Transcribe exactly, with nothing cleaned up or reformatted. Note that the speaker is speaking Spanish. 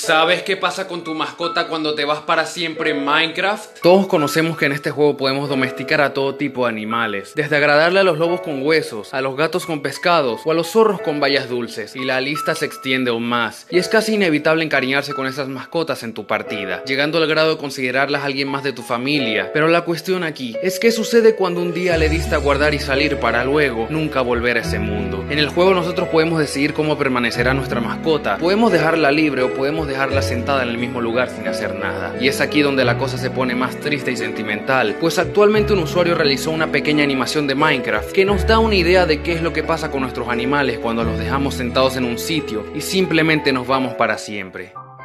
¿Sabes qué pasa con tu mascota cuando te vas para siempre en Minecraft? Todos conocemos que en este juego podemos domesticar a todo tipo de animales, desde agradarle a los lobos con huesos, a los gatos con pescados o a los zorros con bayas dulces, y la lista se extiende aún más. Y es casi inevitable encariñarse con esas mascotas en tu partida, llegando al grado de considerarlas alguien más de tu familia. Pero la cuestión aquí es qué sucede cuando un día le diste a guardar y salir para luego nunca volver a ese mundo. En el juego nosotros podemos decidir cómo permanecerá nuestra mascota, podemos dejarla libre o podemos dejarla sentada en el mismo lugar sin hacer nada. Y es aquí donde la cosa se pone más triste y sentimental, pues actualmente un usuario realizó una pequeña animación de Minecraft que nos da una idea de qué es lo que pasa con nuestros animales cuando los dejamos sentados en un sitio y simplemente nos vamos para siempre.